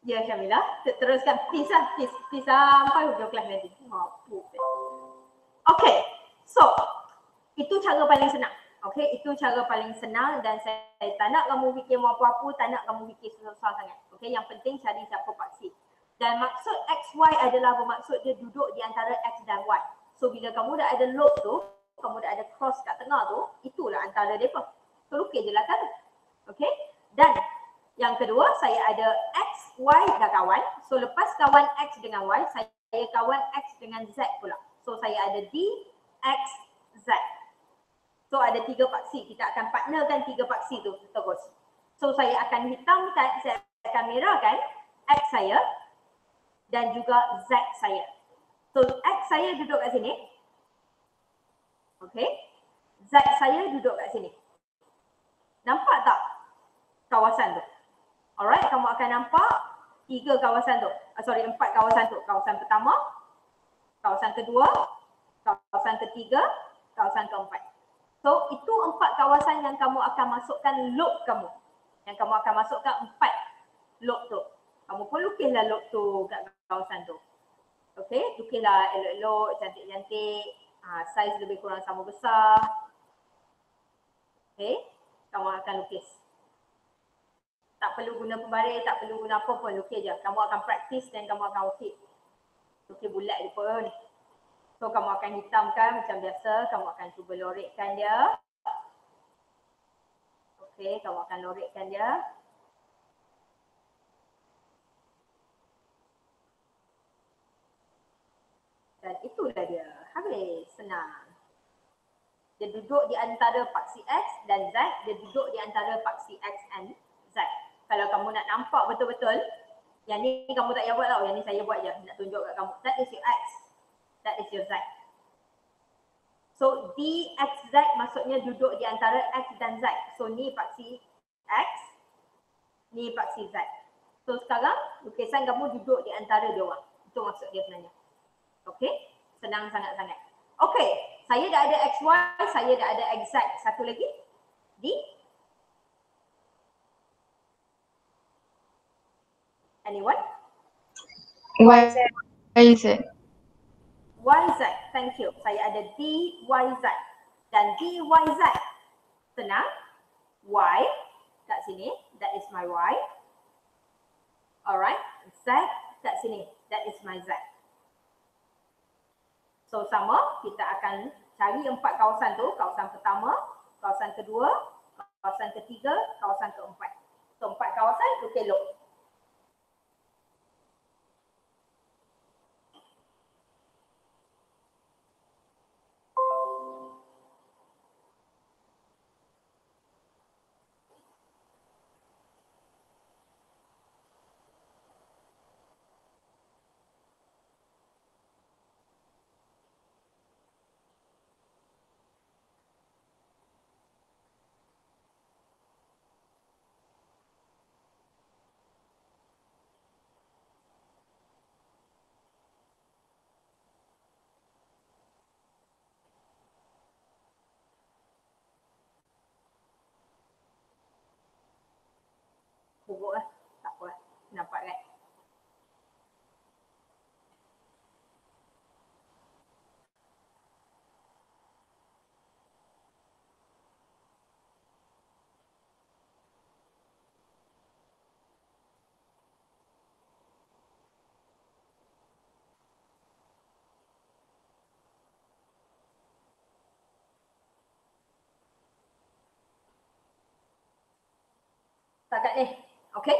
Ya Syamila, teruskan please sampai hujung kelas nanti. Okay, so itu cara paling senang. Okay, itu cara paling senang dan saya tak nak kamu fikir apa-apa, tak nak kamu fikir susah sangat. Okay, yang penting cari siapa paksi. Dan maksud XY adalah bermaksud dia duduk di antara X dan Y. So bila kamu dah ada loop tu, kamu dah ada cross kat tengah tu, itulah antara mereka. So lukis je lah kan. Okay, dan yang kedua saya ada X, Y dah kawan. So lepas kawan X dengan Y, saya kawan X dengan Z pula. So saya ada D, X, Z. So ada 3 paksi, kita akan partnerkan 3 paksi tu terus. So saya akan hitamkan, saya akan merahkan X saya dan juga Z saya. So X saya duduk kat sini. Okay. Z saya duduk kat sini. Nampak tak kawasan tu? Alright, kamu akan nampak 3 kawasan tu. 4 kawasan tu. Kawasan pertama, kawasan kedua, kawasan ketiga, kawasan keempat. So itu 4 kawasan yang kamu akan masukkan loop kamu. Yang kamu akan masukkan 4 loop tu. Kamu pun lukislah loop tu kat kawasan tu. Okay, lukislah elok-elok, cantik-cantik. Saiz lebih kurang sama besar. Okay, kamu akan lukis. Tak perlu guna pembaris, tak perlu guna apa pun, lukis je. Kamu akan praktis dan kamu akan okey. Lukis bulat je pun. So kamu akan hitamkan macam biasa, kamu akan cuba lorekkan dia. Okey, kamu akan lorekkan dia. Dan itulah dia, habis, senang. Dia duduk di antara paksi X dan Z, dia duduk di antara paksi X and Z. Kalau kamu nak nampak betul-betul, yang ni kamu tak payah buat tau, yang ni saya buat je, nak tunjuk kat kamu. That is your X, that is your Z. So DXZ maksudnya duduk di antara X dan Z. So ni paksi X, ni paksi Z. So sekarang lukisan kamu duduk di antara dia orang. Itu maksud dia sebenarnya. Okay, senang sangat-sangat. Okay, saya dah ada XY, saya dah ada XZ. Satu lagi, D. Anyone? YZ. YZ, thank you. Saya ada DYZ. Dan DYZ, senang. Y, kat sini, that is my Y. Alright, Z kat sini, that is my Z. So sama, kita akan cari 4 kawasan tu. Kawasan pertama, kawasan kedua, kawasan ketiga, kawasan keempat. So 4 kawasan, lukis loop. Buruk lah, tak apa lah. Nampak kan? Setakat ni, okey?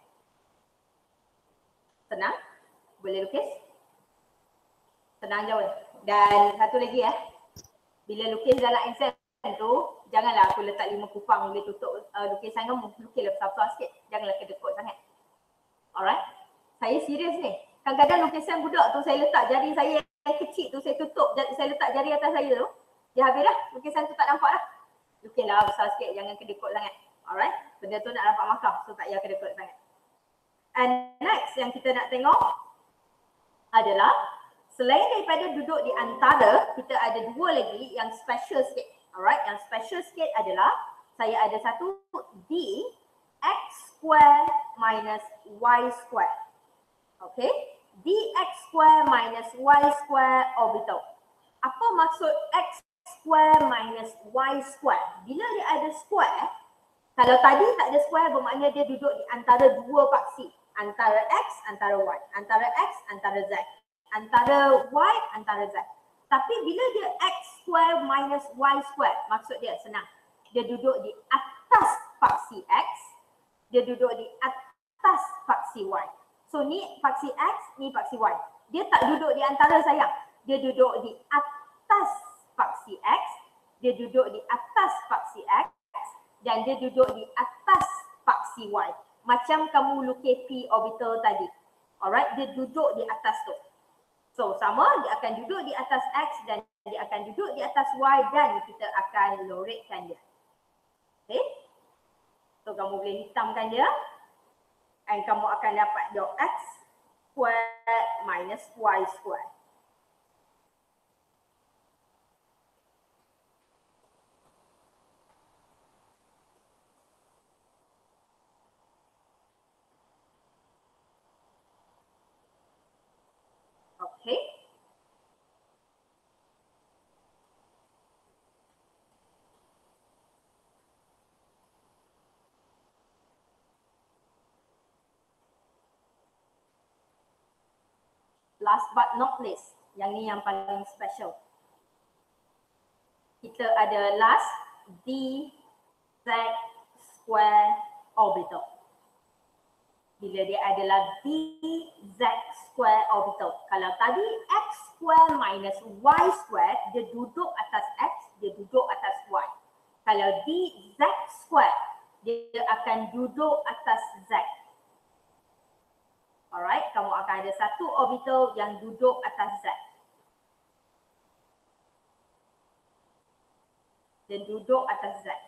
Senang? Boleh lukis? Senang je boleh. Dan satu lagi bila lukis dalam exam tu, janganlah aku letak 5 kupang boleh tutup lukisan kamu. Lukislah besar-besar sikit. Janganlah kedekut sangat. Alright? Saya serius ni. Kadang-kadang lukisan budak tu saya letak jari saya yang kecil tu, saya tutup, saya letak jari atas saya tu. Dia habis dah. Lukisan tu tak nampak dah. Lukislah besar sikit, jangan kedekut sangat. Alright? Benda tu nak dapat markah, so tak payah kedekut sangat. And next yang kita nak tengok adalah selain daripada duduk di antara, kita ada 2 lagi yang special sikit. Alright, yang special sikit adalah saya ada satu D, x square minus y square. Okay, dx square minus y square orbital. Apa maksud x square minus y square? Bila dia ada square, kalau tadi tak ada square bermakna dia duduk di antara dua paksi. Antara x, antara y. Antara x, antara z. Antara y, antara z. Tapi bila dia x square minus y square, maksud dia senang. Dia duduk di atas paksi x, dia duduk di atas paksi y. So ni paksi x, ni paksi y. Dia tak duduk di antara sayang. Dia duduk di atas paksi x, dia duduk di atas paksi x dan dia duduk di atas paksi y. Macam kamu lukis p orbital tadi. Alright, dia duduk di atas tu. So sama, dia akan duduk di atas x dan dia akan duduk di atas y dan kita akan loretkan dia. Okay. So kamu boleh hitamkan dia. And kamu akan dapat your x square minus y square. Okay. Last but not least, yang ni yang paling special. Kita ada last dz square orbital. Bila dia adalah dz square orbital. Kalau tadi x square minus y square, dia duduk atas x, dia duduk atas y. Kalau dz square, dia akan duduk atas z. Alright, kamu akan ada satu orbital yang duduk atas z. Dan duduk atas z.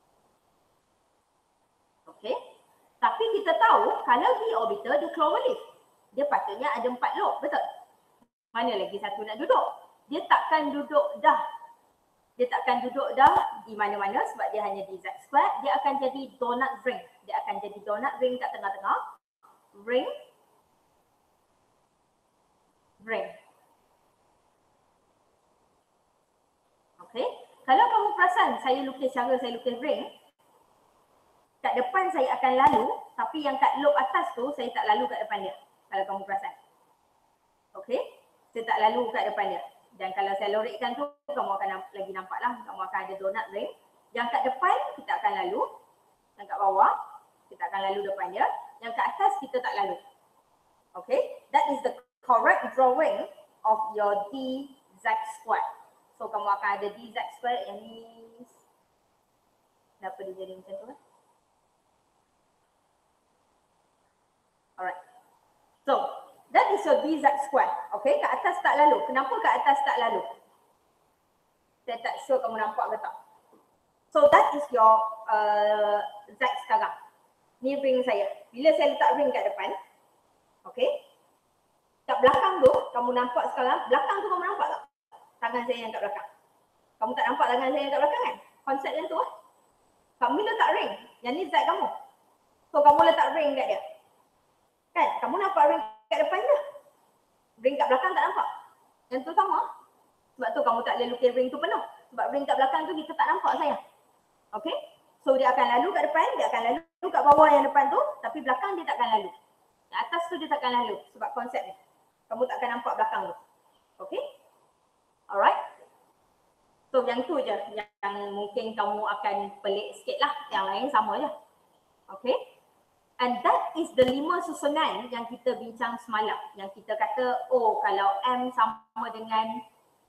Okay. Tapi kita tahu kalau d orbital dia cloverleaf. Dia patutnya ada 4 lobe, betul? Mana lagi satu nak duduk? Dia takkan duduk dah. Dia takkan duduk dah di mana-mana sebab dia hanya dz square. Dia akan jadi donut ring. Dia akan jadi donut ring kat tengah-tengah. Ring. Ring. Okay. Kalau kamu perasan saya lukis ring, kat depan saya akan lalu, tapi yang kat lobe atas tu saya tak lalu kat depan dia. Kalau kamu perasan. Okay. Saya tak lalu kat depan dia. Dan kalau saya loretkan tu, kamu akan lagi nampak lah. Kamu akan ada donut ring. Yang kat depan kita akan lalu. Yang kat bawah kita akan lalu depan dia. Yang kat atas kita tak lalu. Okay. That is the correct drawing of your dz square. So kamu akan ada dz square yang ni. Kenapa dia jadi macam tu kan? Alright. So that is your dz square. Okay, kat atas tak lalu. Kenapa kat atas tak lalu? Saya tak sure kamu nampak ke tak. So that is your z sekarang. Ni ring saya. Bila saya letak ring kat depan, okay. Kat belakang tu, kamu nampak sekarang, belakang tu kamu nampak tak? Tangan saya yang kat belakang. Kamu tak nampak tangan saya yang kat belakang kan? Konsep yang tu lah. Kamu letak ring, yang ni Z kamu. So kamu letak ring kat dia. Kan? Kamu nampak ring kat depan je. Ring kat belakang tak nampak. Yang tu sama. Sebab tu kamu tak boleh lukis ring tu penuh. Sebab ring kat belakang tu kita tak nampak sayang. Okay? So dia akan lalu kat depan, dia akan lalu kat bawah yang depan tu. Tapi belakang dia takkan lalu. Yang atas tu dia takkan lalu sebab konsep ni. Kamu tak akan nampak belakang tu. Okay? Alright? So yang tu je yang mungkin kamu akan pelik sikit lah. Yang lain sama je. Okay? And that is the 5 susunan yang kita bincang semalam. Yang kita kata, oh kalau M sama dengan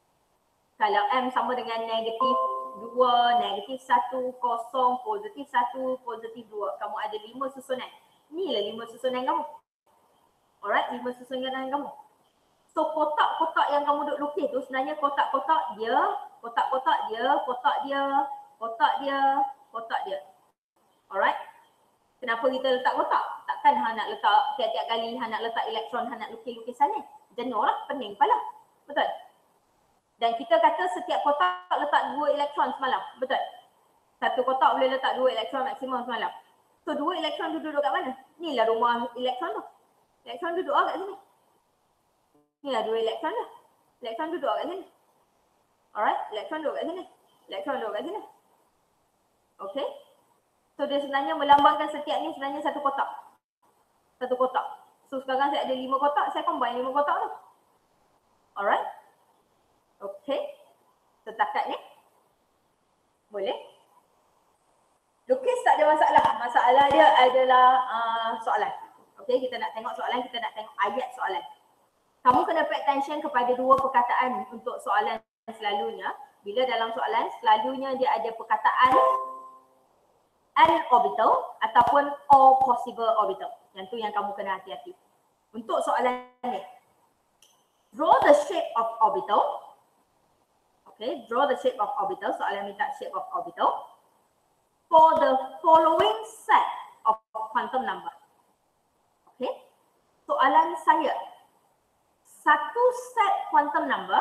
negatif 2, negatif 1, kosong, positif 1, positif 2. Kamu ada 5 susunan. Inilah 5 susunan kamu. Alright, 5 susunan kamu. So kotak-kotak yang kamu duk lukis tu sebenarnya kotak-kotak dia, kotak-kotak dia, kotak dia, kotak dia, kotak dia. Alright. Kenapa kita letak kotak? Takkan hang nak letak tiap-tiap kali hang nak letak elektron, hang nak lukis lukisan ni. Jenuh lah, pening kepala. Betul? Dan kita kata setiap kotak letak 2 elektron semalam. Betul? Satu kotak boleh letak 2 elektron maksimum semalam. So 2 elektron duduk kat mana? Ni lah rumah elektron tu. Elektron duduk kat sini. Ni lah 2 elektron tu. Elektron duduk kat sini. Alright, elektron duduk kat sini. Elektron duduk kat sini. Okay. So dia sebenarnya melambangkan setiap ni sebenarnya satu kotak. Satu kotak. So sekarang saya ada 5 kotak, saya combine 5 kotak tu. Alright. Okay. Setakat ni. Boleh. Lukis tak ada masalah. Masalah dia adalah soalan. Okay, kita nak tengok soalan, kita nak tengok ayat soalan. Kamu kena pay attention kepada 2 perkataan untuk soalan selalunya. Bila dalam soalan, selalunya dia ada perkataan an orbital ataupun all possible orbital. Yang tu yang kamu kena hati-hati. Untuk soalan ni, draw the shape of orbital. Okay, draw the shape of orbital. Soalan minta shape of orbital for the following set of quantum number. Okay, soalan saya, satu set quantum number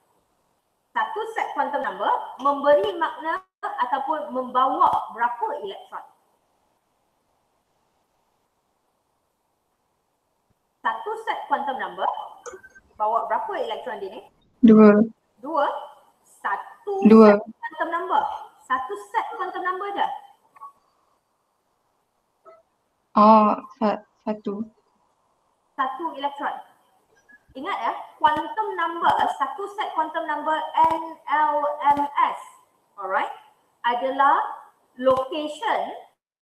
memberi makna ataupun membawa berapa elektron? Satu set quantum number bawa berapa elektron dia ni? 2. Satu 2. set quantum number. Satu set quantum number je. Oh, 1. Satu elektron. Ingat ya, quantum number, satu set quantum number NLMS, alright, adalah location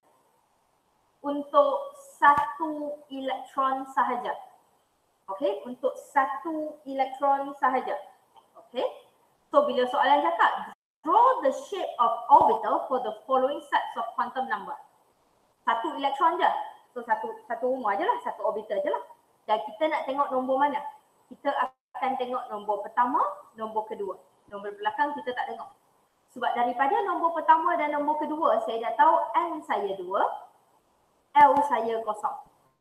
untuk satu elektron sahaja. Okay, untuk satu elektron sahaja. Okay, so bila soalan cakap, draw the shape of orbital for the following sets of quantum number. Satu elektron je. So satu rumah je lah, satu orbital je lah. Dan kita nak tengok nombor mana? Kita akan tengok nombor pertama, nombor kedua. Nombor belakang kita tak tengok. Sebab daripada nombor pertama dan nombor kedua, saya dah tahu N saya 2, L saya kosong.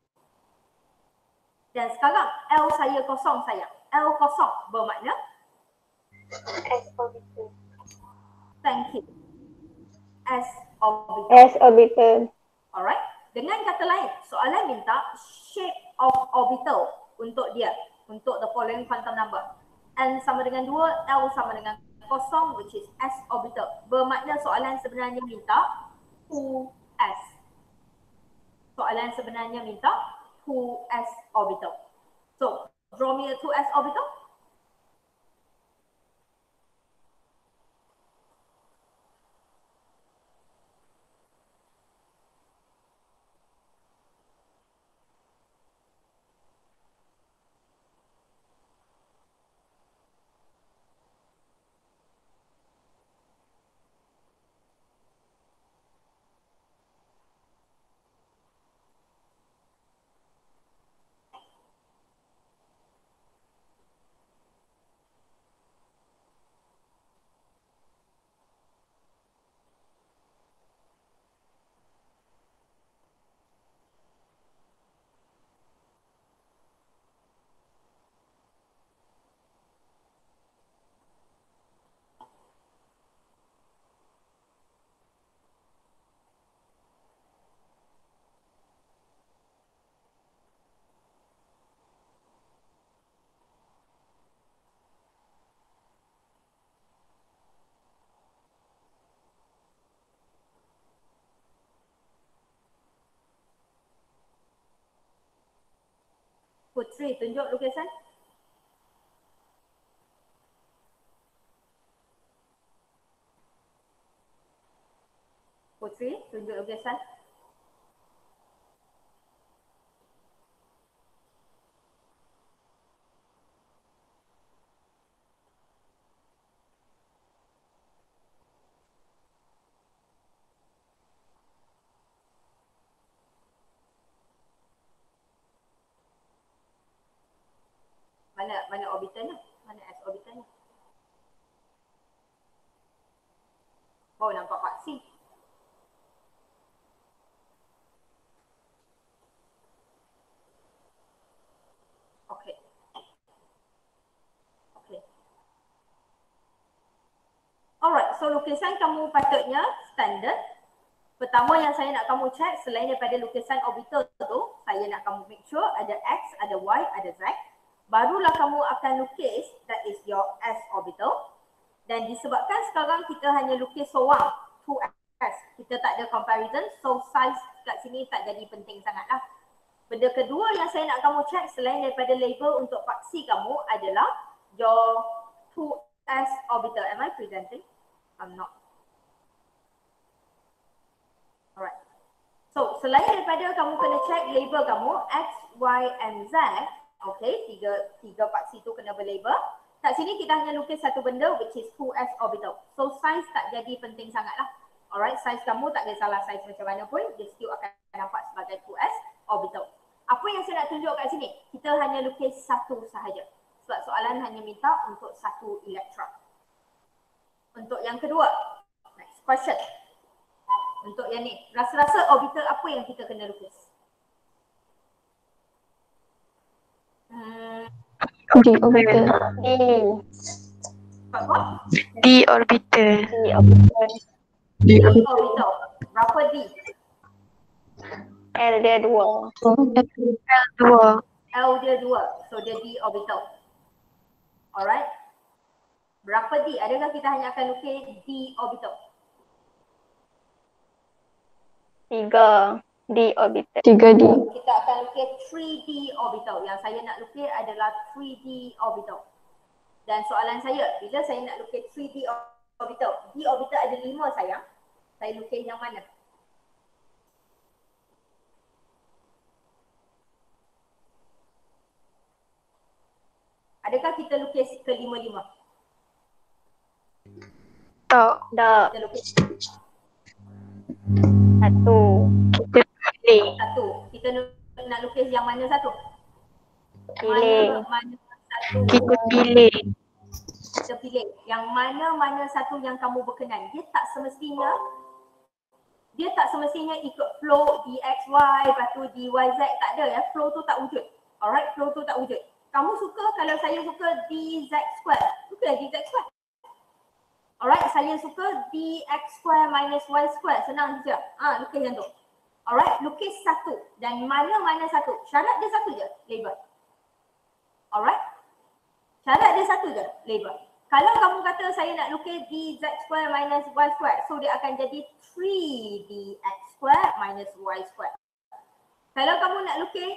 Dan sekarang L saya kosong sayang. L kosong bermakna? S orbital. Thank you. S orbital. S orbital. Alright. Dengan kata lain, soalan minta shape of orbital untuk dia. Untuk the following quantum number. N sama dengan 2, L sama dengan kosong, which is S orbital. Bermakna soalan sebenarnya minta 2S. Soalan sebenarnya minta 2S orbital. So, draw me a 2S orbital. Putri, tunjuk lukisan. Putri, tunjuk lukisan. Mana orbitalnya? Mana S orbitalnya? Oh, nampak paksi. Okey. Okey. Alright, so lukisan kamu patutnya standard. Pertama yang saya nak kamu check selain daripada lukisan orbital tu, saya nak kamu make sure ada X, ada Y, ada Z. Barulah kamu akan lukis, that is your S orbital. Dan disebabkan sekarang kita hanya lukis seorang, 2S. Kita tak ada comparison, so size kat sini tak jadi penting sangat lah. Benda kedua yang saya nak kamu check selain daripada label untuk paksi kamu adalah your 2S orbital. Am I presenting? I'm not. Alright. So, selain daripada kamu kena check label kamu X, Y, and Z, okay, tiga paksi tu kena berlabel. Kat sini kita hanya lukis satu benda which is 2S orbital. So, size tak jadi penting sangat lah. Alright, size kamu tak kisahlah size macam mana pun, dia still akan nampak sebagai 2S orbital. Apa yang saya nak tunjuk kat sini? Kita hanya lukis satu sahaja. Sebab soalan hanya minta untuk satu elektron. Untuk yang kedua, next question. Untuk yang ni, rasa-rasa orbital apa yang kita kena lukis? D orbital. Apa? D orbital. D D orbital. orbital. Berapa D? L dia 2. L dia 2. So dia D orbital. Alright. Berapa D? Adakah kita hanya akan lukis D orbital? 3. D orbital. 3D. Kita akan lukis 3D orbital. Yang saya nak lukis adalah 3D orbital. Dan soalan saya, bila saya nak lukis 3D orbital, D orbital ada 5 sayang. Saya lukis yang mana? Adakah kita lukis ke 5-5? Tak. Kita lukis 1. Kita pilih. 1. Kita nak lukis yang mana satu? Pilih. Mana satu? Kita pilih. Kita pilih. Yang mana satu yang kamu berkenan. Dia tak semestinya ikut flow DXY, lepas tu DYZ, tak ada ya. Flow tu tak wujud. Alright, flow tu tak wujud. Kamu suka, kalau saya suka DZ square, suka DZ square. Alright, saya suka DX square minus Y square, senang je. Lukis yang tu. Alright, lukis satu. Dan mana satu. Syarat dia satu je, label. Alright. Syarat dia satu je, label. Kalau kamu kata saya nak lukis DZ square minus Y square, so dia akan jadi 3DX square minus Y square. Kalau kamu nak lukis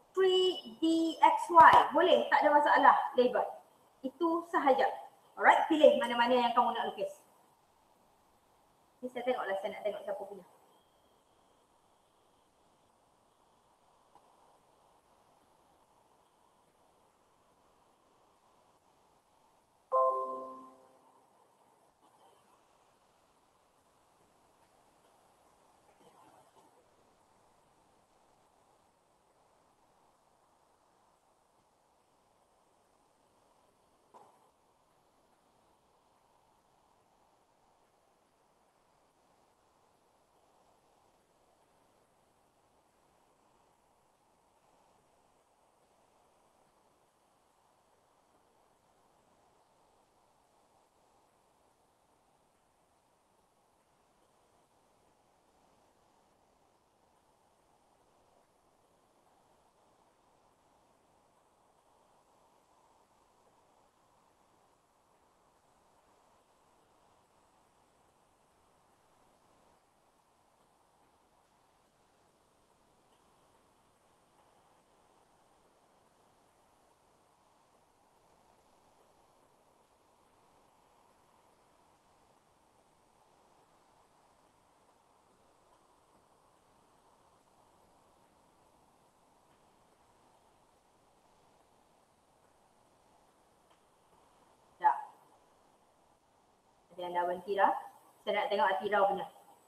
3DXY, boleh, tak ada masalah, label. Itu sahaja. Alright, pilih mana-mana yang kamu nak lukis. Ni saya tengoklah, saya nak tengok siapa punya. Yang dah berhenti dah. Saya nak tengok Atira punya.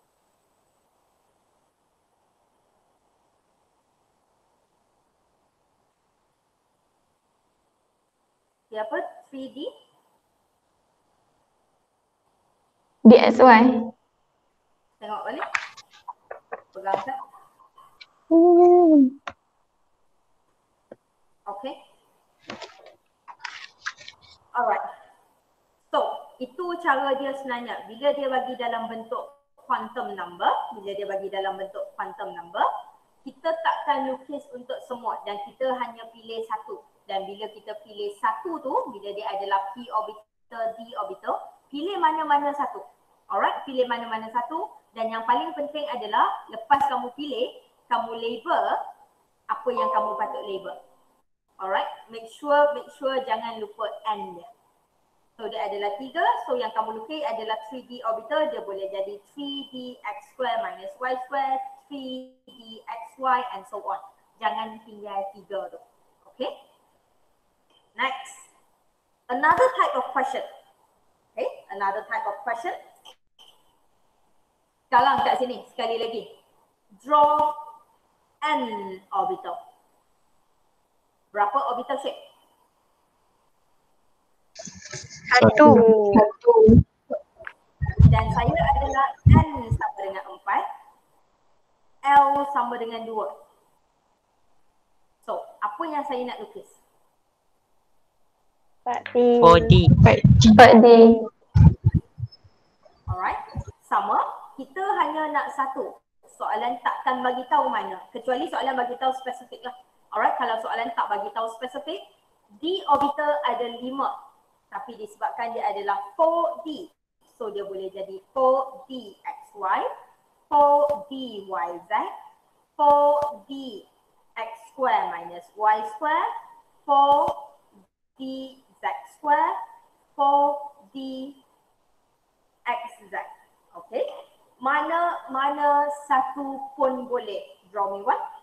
Siapa? 3D? DXY. Tengok balik. Pegang tak? Okay. Alright. So, itu cara dia sebenarnya. Bila dia bagi dalam bentuk quantum number, bila dia bagi dalam bentuk quantum number, kita takkan lukis untuk semua dan kita hanya pilih satu. Dan bila kita pilih satu tu, bila dia adalah p orbital, d orbital, pilih mana-mana satu. Alright, pilih mana-mana satu. Dan yang paling penting adalah lepas kamu pilih, kamu label apa yang kamu patut label. Alright, make sure jangan lupa n dia. So dia adalah 3, so yang kamu lukis adalah 3D orbital, dia boleh jadi 3D x square minus y square, 3D xy and so on. Jangan tinggal 3 tu. Okay. Next, another type of question. Okay, another type of question. Sekarang kat sini, sekali lagi. Draw n orbital. Berapa orbital shape? Satu. Dan saya adalah n sama dengan 4, L sama dengan 2. So, apa yang saya nak lukis? 4D. 4D. Alright, sama. Kita hanya nak satu. Soalan takkan bagi tahu mana. Kecuali soalan bagi tahu spesifik lah. Alright, kalau soalan tak bagi tahu spesifik, D orbital ada 5. Tapi disebabkan dia adalah 4D. So dia boleh jadi 4D XY, 4D YZ, 4D X square minus Y square, 4D Z square, 4D XZ. Okay. Mana satu pun boleh. Draw me one.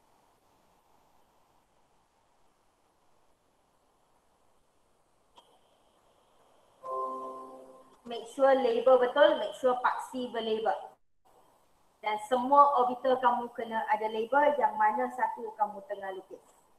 Make sure label betul, make sure paksi berlabel. Dan semua orbital kamu kena ada label yang mana satu kamu tengah lukis.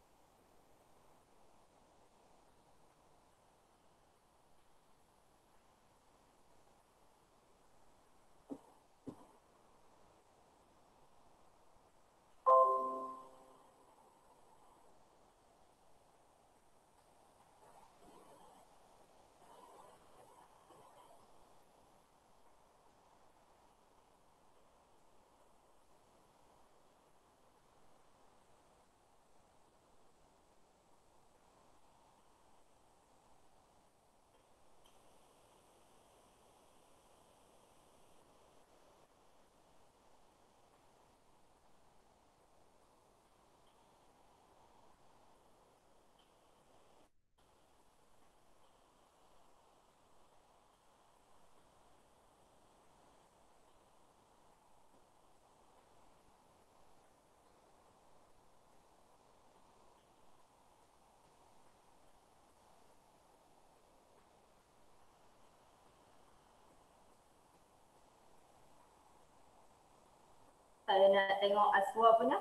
Saya nak tengok Aswa punya.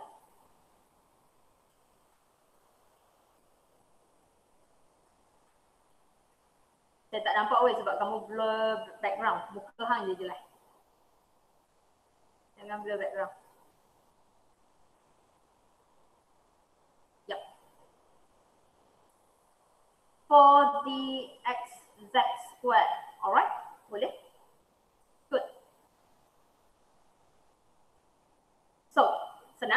Saya tak nampak weh sebab kamu blur background. Muka hang je jelas. Jangan blur background. Yep. 4D X Z square. Alright, boleh? Good. So, senang?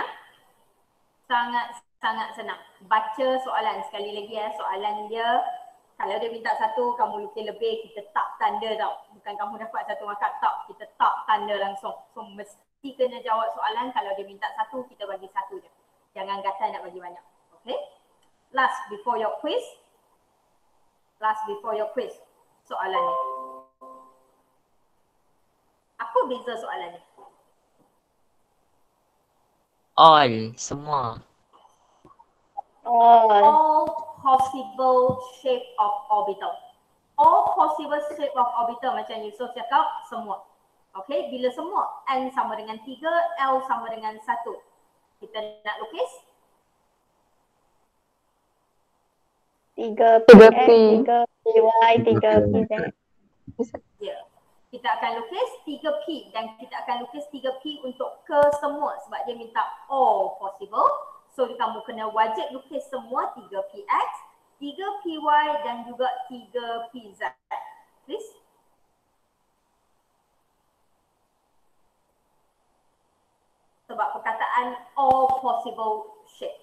Sangat senang. Baca soalan sekali lagi ya. Soalan dia, kalau dia minta satu, kamu lukis lebih, kita tak tanda tau. Bukan kamu dapat satu markah tak, kita tak tanda langsung. So, mesti kena jawab soalan. Kalau dia minta satu, kita bagi satu je. Jangan kata nak bagi banyak. Okay? Last before your quiz. Soalan ni. Apa beza soalan ni? All, semua. All possible shape of orbital. All possible shape of orbital macam Yusof cakap, semua. Okay, bila semua N sama dengan 3, L sama dengan 1. Kita nak lukis 3PX, 3PY, 3PZ. ya. Kita akan lukis 3P dan kita akan lukis 3P untuk ke semua sebab dia minta all possible. So kamu kena wajib lukis semua 3PX, 3PY dan juga 3PZ. Please. possible shape.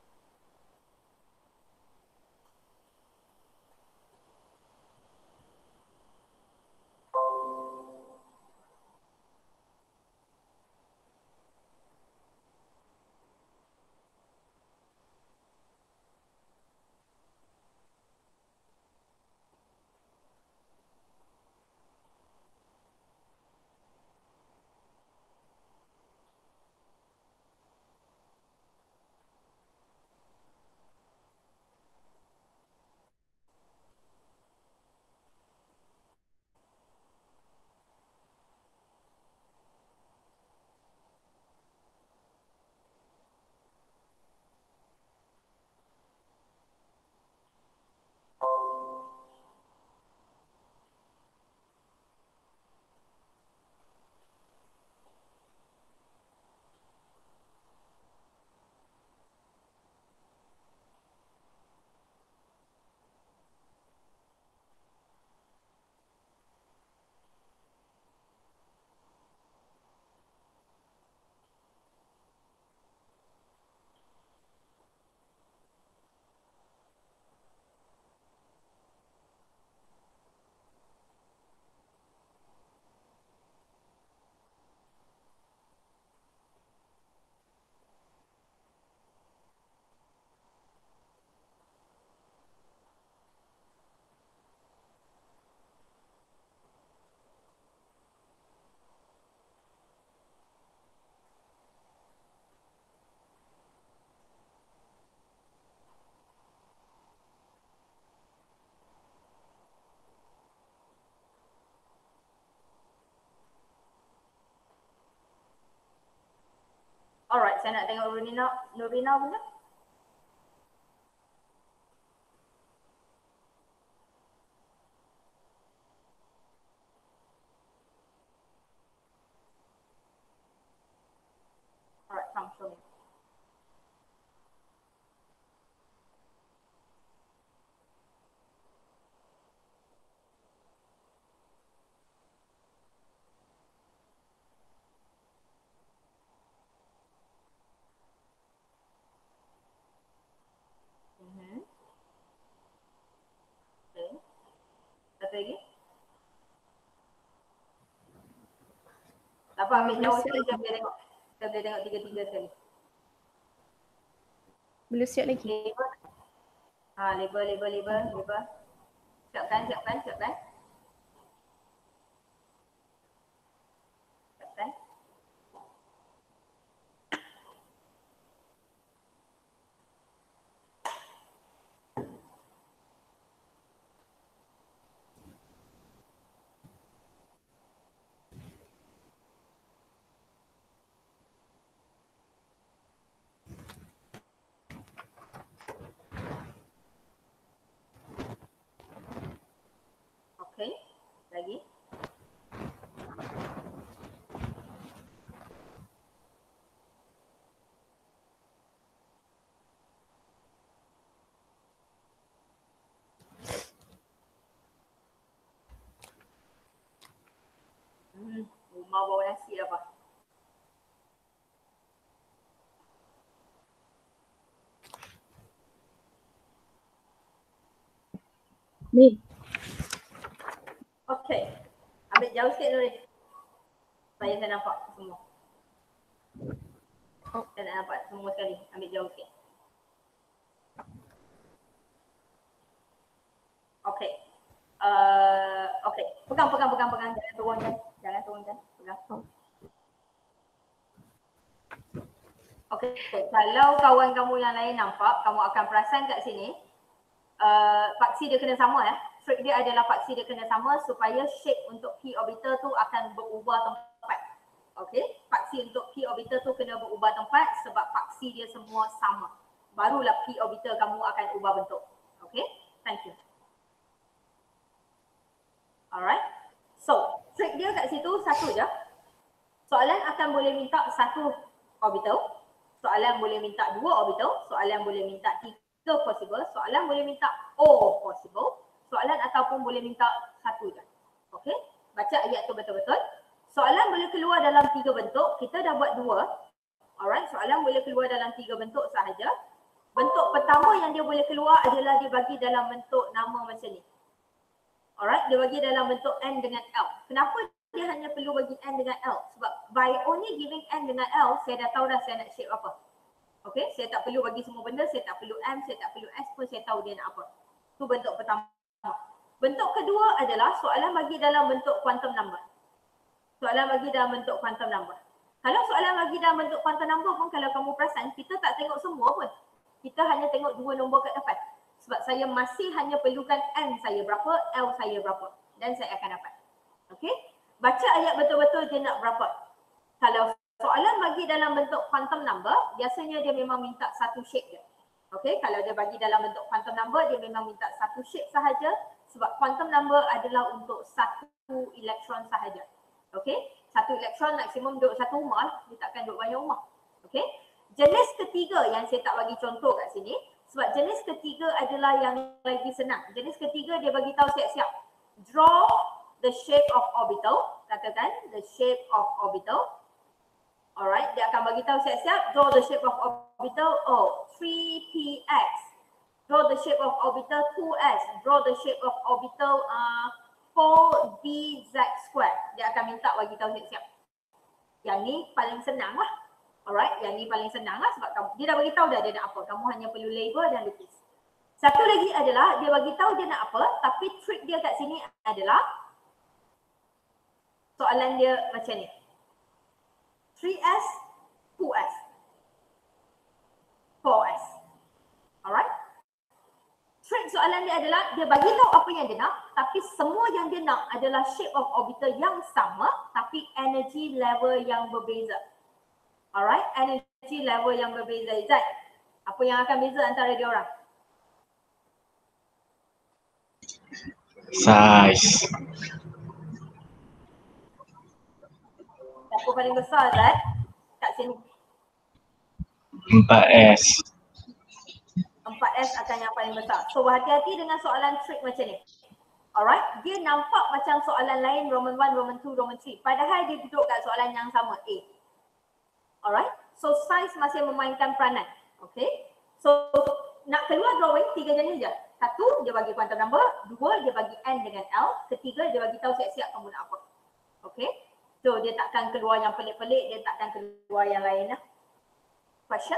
Alright, saya nak tengok Nurina punya. Alright, come show me. Okay. Satu lagi. Tak apa, ambil jauh sikit, kita boleh tengok. Kita boleh tengok tiga-tiga sekali. Belum siap lagi. Label. Label. Siapkan. Siapkan. Okay, lagi. Rumah bau nasi apa? Ni. Okay, ambil jauh sikit Nuri. Supaya saya nampak semua. Saya nak nampak semua sekali, ambil jauh sikit. Okay. Okay, pegang. Jangan turunkan. Pegang. Okay, kalau kawan kamu yang lain nampak, kamu akan perasan kat sini, paksi dia kena sama ya. Trik dia adalah paksi dia kena sama supaya shape untuk p orbital tu akan berubah tempat. Okay, paksi untuk p orbital tu kena berubah tempat sebab paksi dia semua sama. Barulah p orbital kamu akan ubah bentuk. Okay, thank you. Alright, so trik dia kat situ satu je. Soalan akan boleh minta satu orbital, soalan boleh minta dua orbital, soalan boleh minta tiga possible, soalan boleh minta all possible, soalan ataupun boleh minta satu je. Okay, baca ayat tu betul-betul. Soalan boleh keluar dalam tiga bentuk, kita dah buat dua. Alright, soalan boleh keluar dalam 3 bentuk sahaja. Bentuk pertama yang dia boleh keluar adalah dia bagi dalam bentuk nama macam ni. Alright, dia bagi dalam bentuk N dengan L. Kenapa dia hanya perlu bagi N dengan L? Sebab by only giving N dengan L, saya dah tahu dah saya nak shape apa. Okay, saya tak perlu bagi semua benda, saya tak perlu M, saya tak perlu S pun saya tahu dia nak apa. Itu bentuk pertama. Bentuk kedua adalah soalan bagi dalam bentuk quantum number. Soalan bagi dalam bentuk quantum number. Kalau soalan bagi dalam bentuk quantum number pun kalau kamu perasan, kita tak tengok semua pun. Kita hanya tengok 2 nombor kat depan. Sebab saya masih hanya perlukan N saya berapa, L saya berapa. Dan saya akan dapat. Okay? Baca ayat betul-betul dia nak berapa. Kalau soalan bagi dalam bentuk quantum number, biasanya dia memang minta satu shape je. Okay? Kalau dia bagi dalam bentuk quantum number, dia memang minta satu shape sahaja. Sebab quantum number adalah untuk satu elektron sahaja. Okay? Satu elektron maksimum duduk satu rumah, dia takkan duduk banyak rumah. Okay? Jenis ketiga yang saya tak bagi contoh kat sini, sebab jenis ketiga adalah yang lagi senang. Jenis ketiga dia bagi tahu siap-siap. Draw the shape of orbital. Katakan the shape of orbital. Alright, dia akan bagi tahu siap-siap. Draw the shape of orbital. Oh, 3px. Draw the shape of orbital 2s. Draw the shape of orbital 4dz square. Dia akan minta bagi tahu siap-siap. Yang ni paling senang lah. Alright, yang ni paling senang lah sebab kamu, dia dah bagi tahu dah dia nak apa. Kamu hanya perlu label dan lukis. Satu lagi adalah dia bagi tahu dia nak apa, tapi trick dia kat sini adalah soalan dia macam ni. 3s, 2s, 4s. Alright? Trick soalan dia adalah dia bagi tahu apa yang dia nak, tapi semua yang dia nak adalah shape of orbital yang sama tapi energy level yang berbeza. Alright, energy level yang berbeza. Zat, apa yang akan beza antara dia orang? Size. Siapa paling besar Zat? Kat sini. 4S. 4S akan yang paling besar. So berhati-hati dengan soalan trick macam ni. Alright, dia nampak macam soalan lain Roman 1, Roman 2, Roman 3. Padahal dia duduk kat soalan yang sama, A. Alright, so size masih memainkan peranan. Okay, so nak keluar drawing 3 jenis je. Satu, dia bagi quantum number. 2, dia bagi N dengan L. Ketiga, dia bagi tahu siap-siap kamu nak apa. Okay, so dia takkan keluar yang pelik-pelik, dia takkan keluar yang lain lah. Question?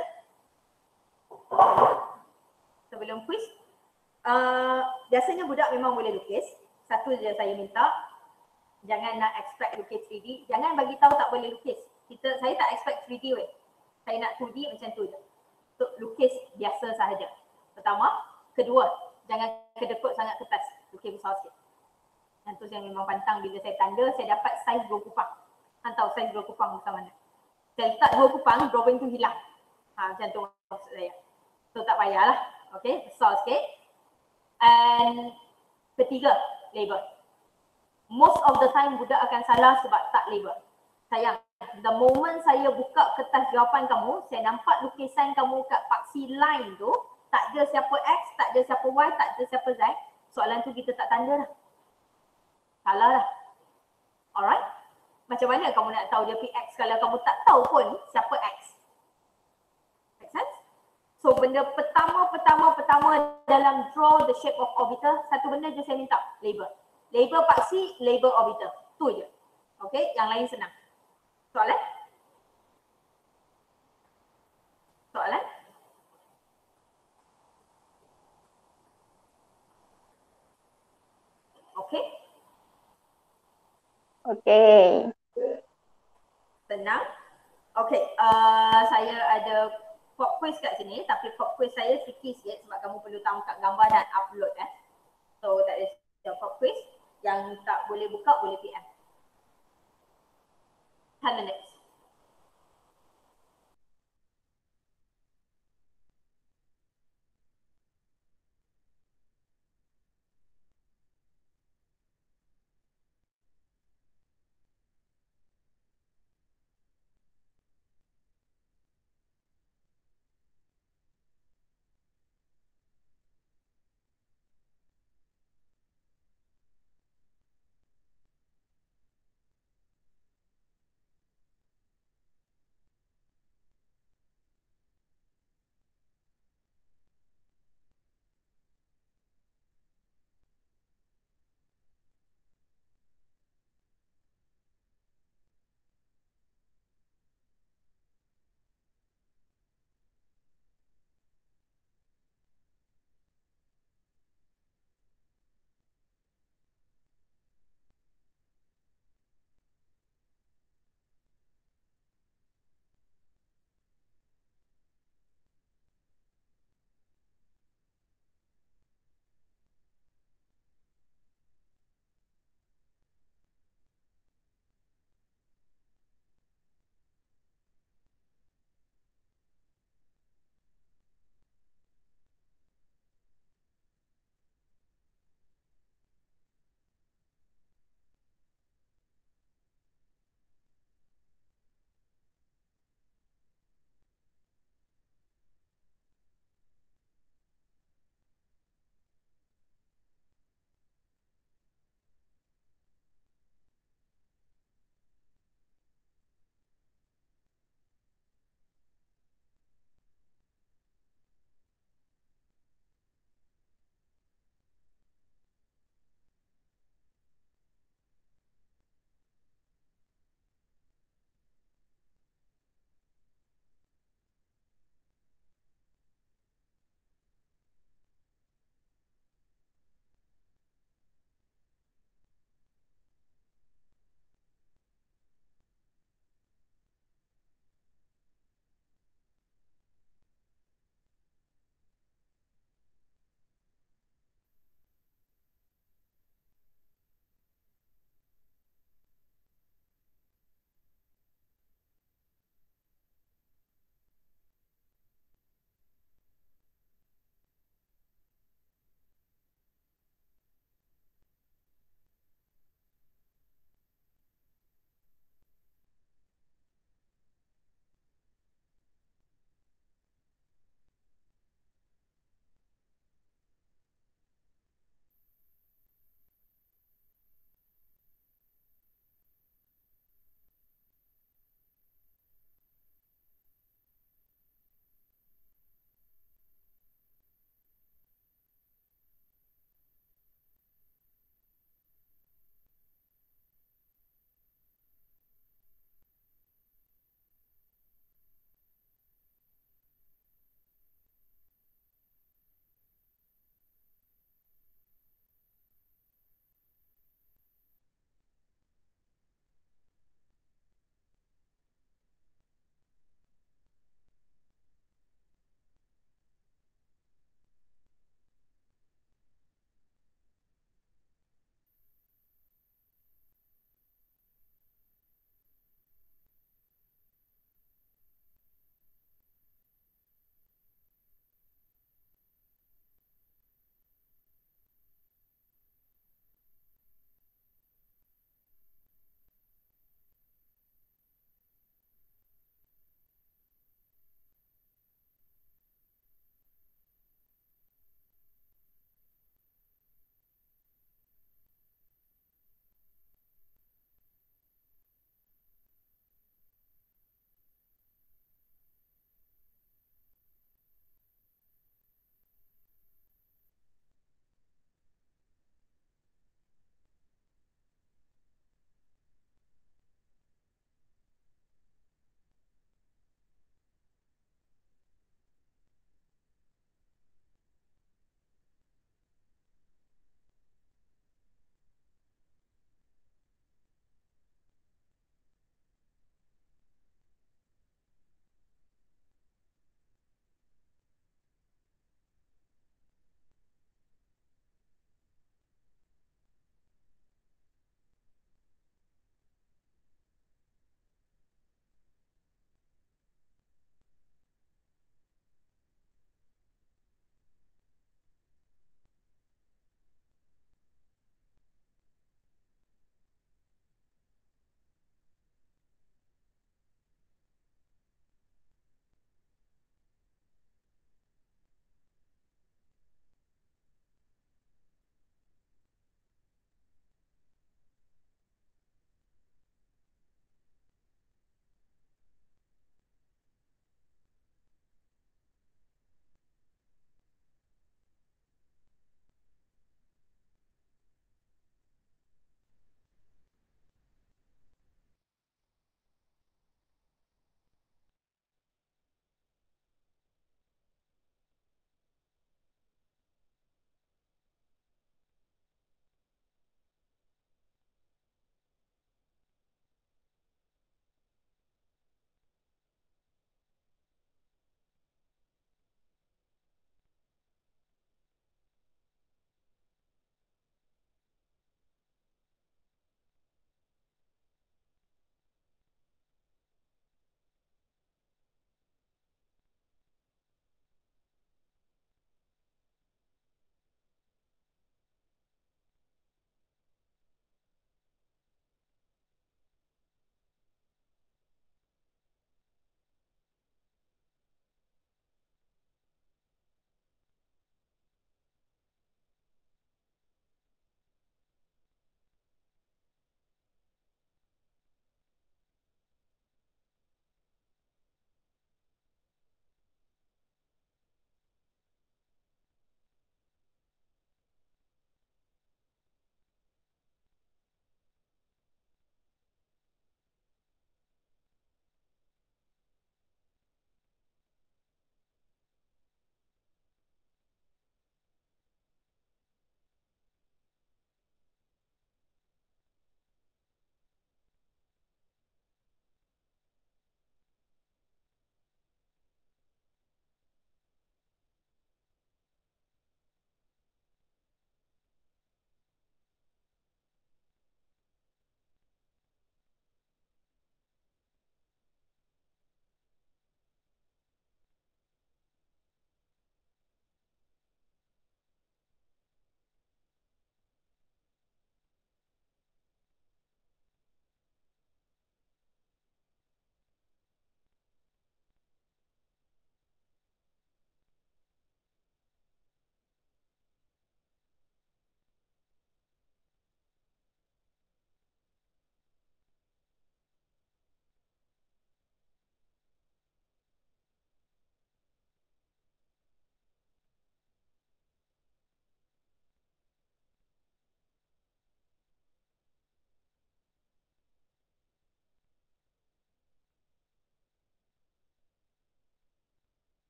Sebelum quiz, biasanya budak memang boleh lukis. Satu je saya minta, jangan nak expect lukis 3D. Jangan bagi tahu tak boleh lukis. Saya tak expect 3D weh. Saya nak 2D macam tu je. Untuk lukis biasa sahaja. Pertama. Kedua, jangan kedekut sangat kertas. Lukis besar sikit. Yang tu saya memang pantang bila saya tanda, saya dapat saiz 2 kupang. Tahu saiz 2 kupang besar mana. Saya letak 2 kupang, drawing tu hilang. Macam tu maksud saya. So tak payahlah. Okay, besar sikit. And ketiga, label. Most of the time budak akan salah sebab tak label. Sayang, the moment saya buka kertas jawapan kamu, saya nampak lukisan kamu kat paksi line tu, tak ada siapa X, tak ada siapa Y, tak ada siapa Z, soalan tu kita tak tanda dah. Salah lah. Alright? Macam mana kamu nak tahu dia PX kalau kamu tak tahu pun siapa X? Make sense? So benda pertama dalam draw the shape of orbital, satu benda je saya minta, label. Label paksi, label orbital. Tu je. Okay, yang lain senang. Soalan? Soalan? Okay? Okay. Senang? Okay, saya ada pop quiz kat sini, tapi pop quiz saya tricky sikit sebab kamu perlu tangkap gambar dan upload So that is the pop quiz. Yang tak boleh buka boleh PM. 10 minutes.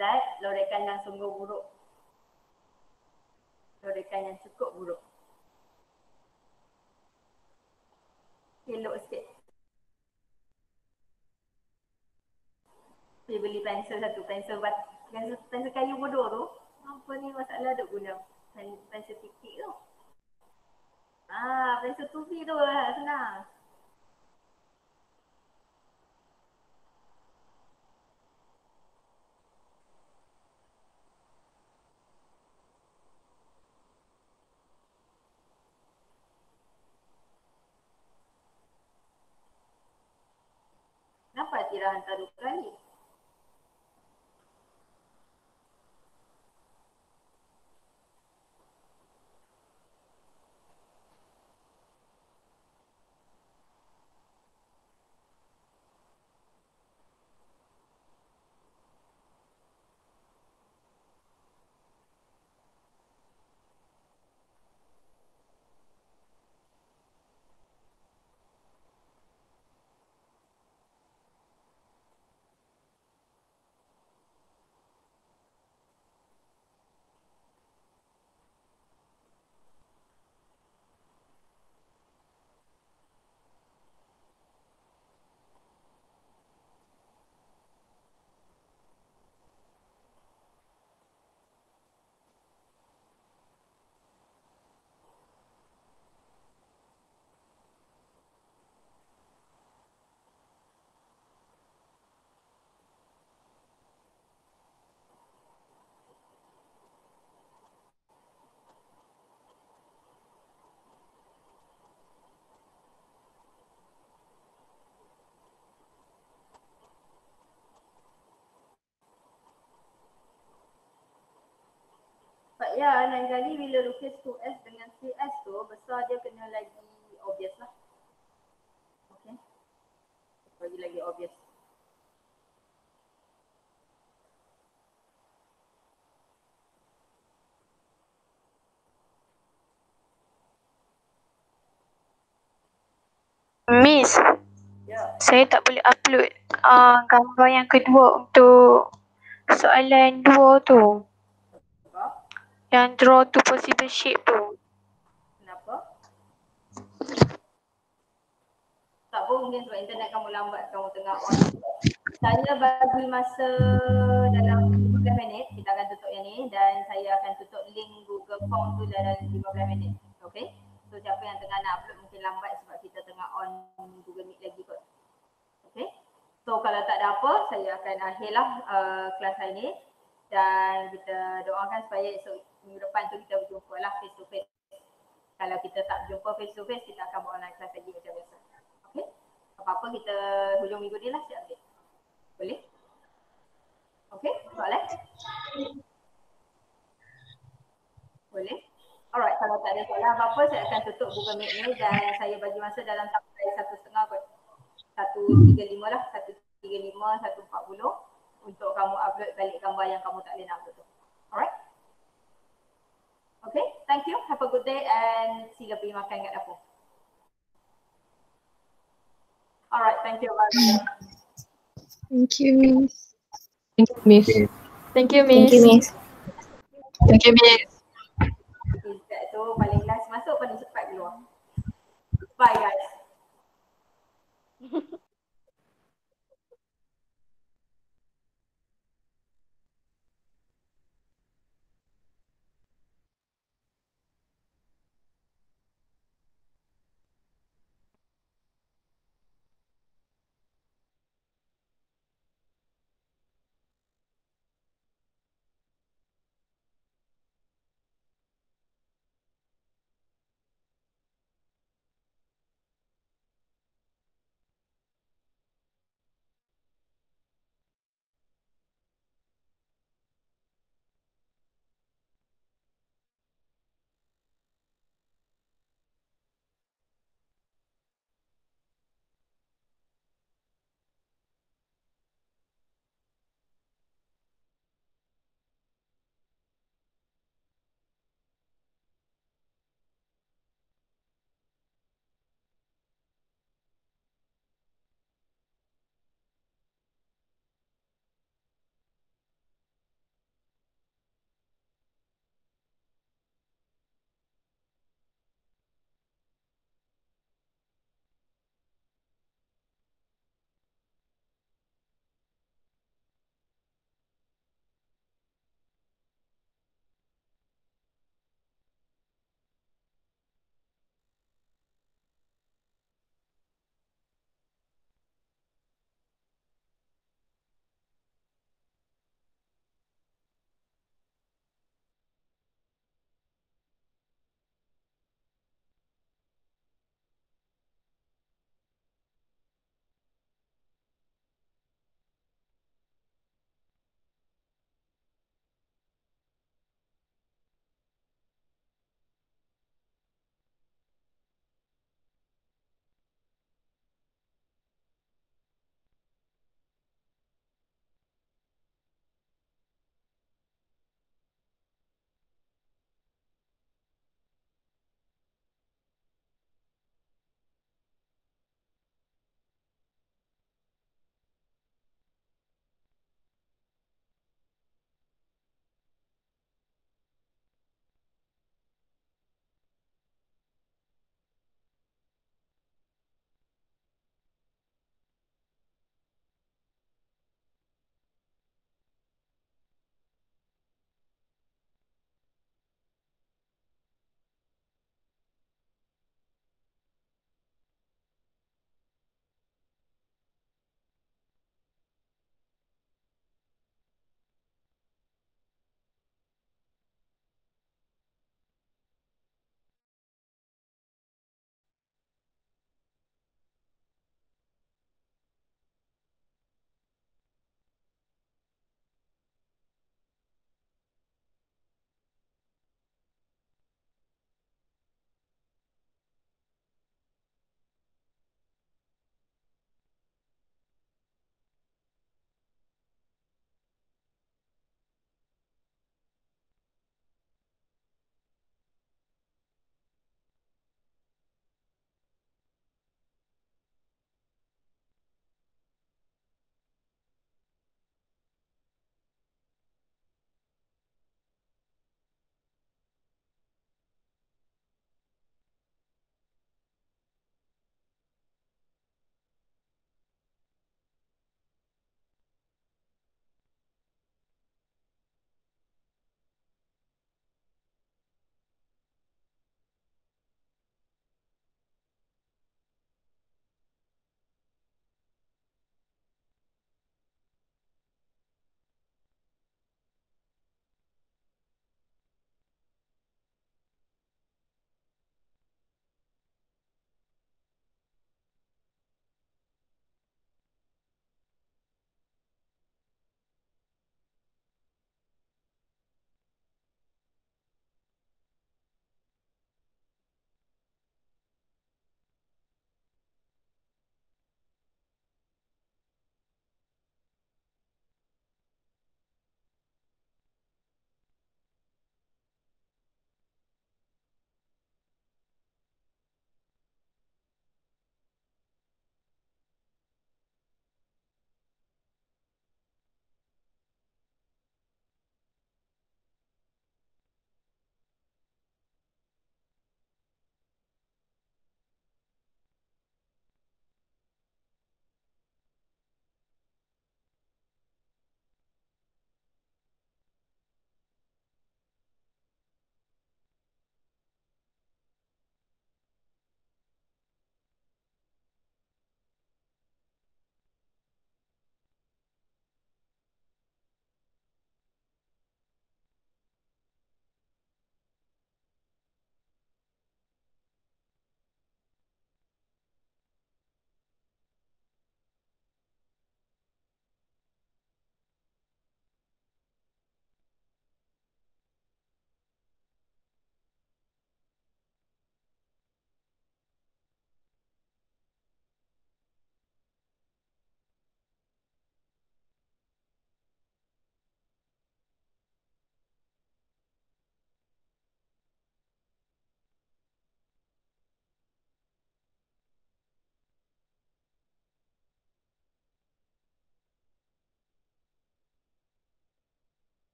that lorekan yang sungguh buruk. Lorekan yang cukup buruk. Elok sikit. Dia beli pensel satu, pensel kayu bodoh tu. Apa ni masalah duk guna? Pensel titik tu. Pensel 2B tu lah, senang. Kenapa Tira hantar 2 kali? Sebab ya, lain kali bila lukis 2S dengan 3S tu, besar dia kena lagi obvious lah. Okay. Bagi lagi obvious. Miss, Ya. saya tak boleh upload gambar yang kedua untuk soalan 2 tu. Sebab? Yang draw to possible shape tu. Kenapa? Tak pun mungkin sebab internet kamu lambat, kamu tengah on. Saya bagi masa dalam 15 minit, kita akan tutup yang ni dan saya akan tutup link Google Form tu dalam 15 minit. Okay? So siapa yang tengah nak upload mungkin lambat sebab kita tengah on Google Meet lagi kot. Okay? So kalau tak ada apa, saya akan akhirlah kelas hari ni dan kita doakan supaya esok minggu depan tu kita berjumpa lah face to face. Kalau kita tak berjumpa face to face, kita akan buat online class lagi macam biasa. Okay? Apa-apa kita hujung minggu ni lah siap update. Boleh? Okay? Soalan? Boleh? Alright, kalau tak ada soalan apa-apa, saya akan tutup Google Meet ni dan saya bagi masa dalam sampai 1.5 kot. 1.35 lah, 1.35, 1.40 untuk kamu upload balik gambar yang kamu tak boleh nak upload tu. Alright? Okay, thank you. Have a good day and sila pergi makan kat dapur. Alright, thank you. Bye. Thank you, Miss. Thank you, Miss. Thank you, Thank you, Miss. Thank you, Miss. Izzat tu paling last masuk paling cepat keluar. Bye guys.